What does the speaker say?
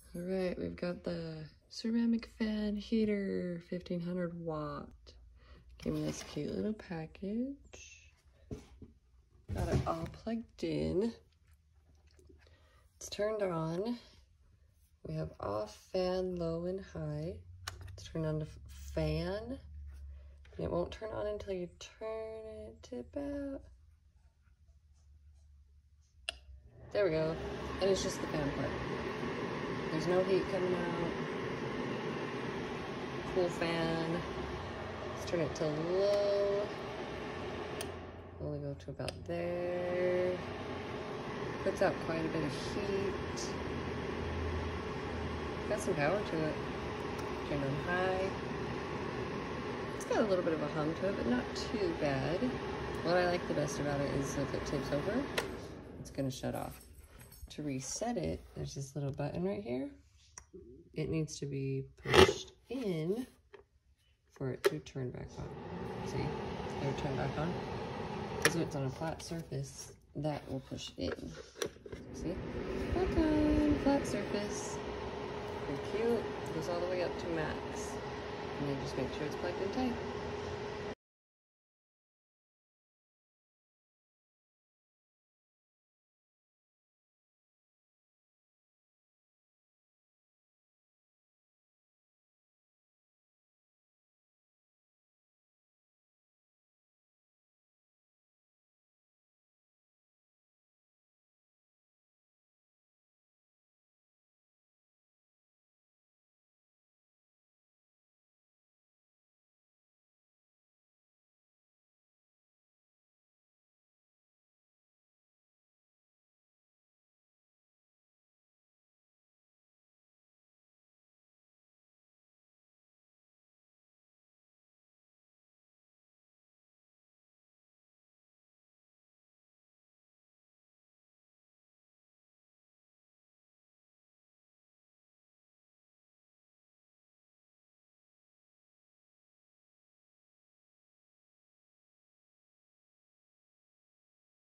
All right, we've got the ceramic fan heater, 1500 watt. Came in this cute little package. Got it all plugged in. It's turned on. We have off, fan, low and high. It's turned on to fan. And it won't turn on until you turn it to about... There we go. And it's just the fan part. There's no heat coming out. Cool fan. Let's turn it to low. Only go to about there. Puts out quite a bit of heat. Got some power to it. Turn on high. It's got a little bit of a hum to it, but not too bad. What I like the best about it is if it tips over, it's gonna shut off. To reset it, there's this little button right here. It needs to be pushed in for it to turn back on. See? It'll turn back on. Because if it's on a flat surface, that will push in. See? Back on, flat surface. Pretty cute. Goes all the way up to max. And then just make sure it's plugged in tight.